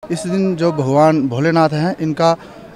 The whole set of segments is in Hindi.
इस दिन जो भगवान भोलेनाथ हैं, इनका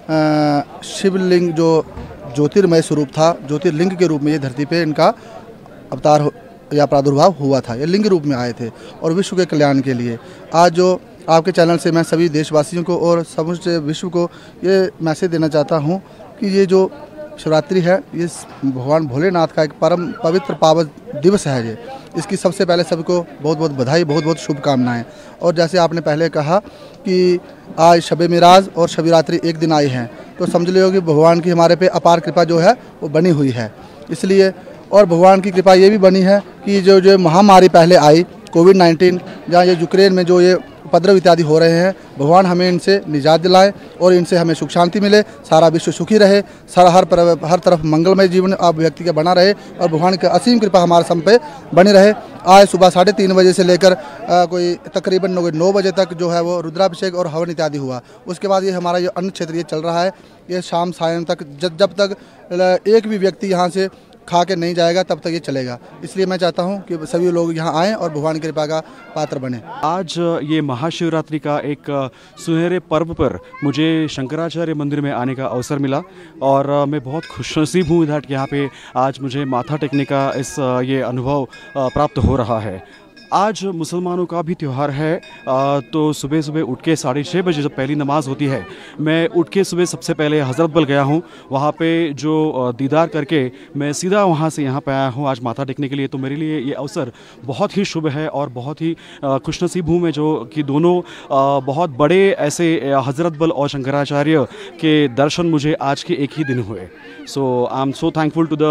शिवलिंग जो ज्योतिर्मय स्वरूप था, ज्योतिर्लिंग के रूप में ये धरती पे इनका अवतार या प्रादुर्भाव हुआ था। ये लिंग रूप में आए थे और विश्व के कल्याण के लिए। आज जो आपके चैनल से मैं सभी देशवासियों को और समस्त विश्व को ये मैसेज देना चाहता हूँ कि ये जो शिवरात्रि है, ये भगवान भोलेनाथ का एक परम पवित्र पावन दिवस है। ये इसकी सबसे पहले सबको बहुत बहुत बधाई, बहुत बहुत शुभकामनाएं। और जैसे आपने पहले कहा कि आज शब मिराज और शिवरात्रि एक दिन आई हैं, तो समझ लो कि भगवान की हमारे पे अपार कृपा जो है वो बनी हुई है। इसलिए और भगवान की कृपा ये भी बनी है कि जो महामारी पहले आई कोविड-19, जहाँ ये यूक्रेन में जो ये उपद्रव इत्यादि हो रहे हैं, भगवान हमें इनसे निजात दिलाए और इनसे हमें सुख शांति मिले, सारा विश्व सुखी रहे, सारा हर तरफ मंगलमय जीवन आप व्यक्ति का बना रहे और भगवान की असीम कृपा हमारे सब पे बनी रहे। आज सुबह 3:30 बजे से लेकर कोई तकरीबन 9 बजे तक जो है वो रुद्राभिषेक और हवन इत्यादि हुआ। उसके बाद ये हमारा ये अन्न क्षेत्र ये चल रहा है, ये शाम सायं तक जब तक एक भी व्यक्ति यहाँ से खा के नहीं जाएगा तब तक ये चलेगा। इसलिए मैं चाहता हूँ कि सभी लोग यहाँ आएँ और भगवान की कृपा का पात्र बने। आज ये महाशिवरात्रि का एक सुनहरे पर्व पर मुझे शंकराचार्य मंदिर में आने का अवसर मिला और मैं बहुत खुशनसीब हूँ दैट यहाँ पे आज मुझे माथा टेकने का ये अनुभव प्राप्त हो रहा है। आज मुसलमानों का भी त्यौहार है, तो सुबह सुबह उठ के 6:30 बजे जब पहली नमाज़ होती है, मैं उठ के सुबह सबसे पहले हज़रत बल गया हूँ। वहाँ पे जो दीदार करके मैं सीधा वहाँ से यहाँ पे आया हूँ आज माथा टेकने के लिए। तो मेरे लिए ये अवसर बहुत ही शुभ है और बहुत ही खुशनसीब हूँ मैं जो कि दोनों बहुत बड़े ऐसे हज़रत बल और शंकराचार्य के दर्शन मुझे आज के एक ही दिन हुए। So I am so thankful to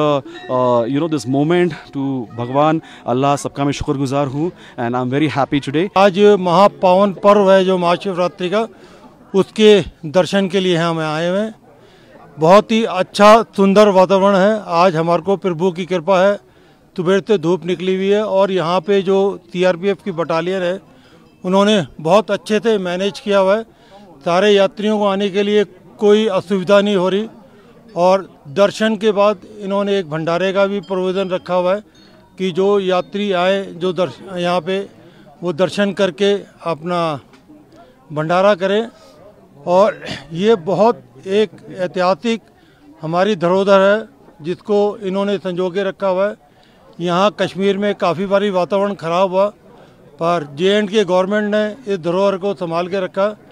the this moment, to भगवान अल्लाह, सबका मैं शुक्रगुजार हूँ and I'm very happy today। आज महापावन पर्व है जो महाशिवरात्रि का, उसके दर्शन के लिए हम आए हुए हैं। बहुत ही अच्छा सुंदर वातावरण है। आज हमारे को प्रभु की कृपा है, सुबह से धूप निकली हुई है और यहाँ पे जो CRPF की बटालियन है उन्होंने बहुत अच्छे से मैनेज किया हुआ है। सारे यात्रियों को आने के लिए कोई असुविधा नहीं हो रही और दर्शन के बाद इन्होंने एक भंडारे का भी प्रोविज़न रखा हुआ है कि जो यात्री आए जो यहाँ पे वो दर्शन करके अपना भंडारा करें। और ये बहुत एक ऐतिहासिक हमारी धरोहर है जिसको इन्होंने संजो के रखा हुआ है। यहाँ कश्मीर में काफ़ी बारी वातावरण ख़राब हुआ पर J&K गवर्नमेंट ने इस धरोहर को संभाल के रखा।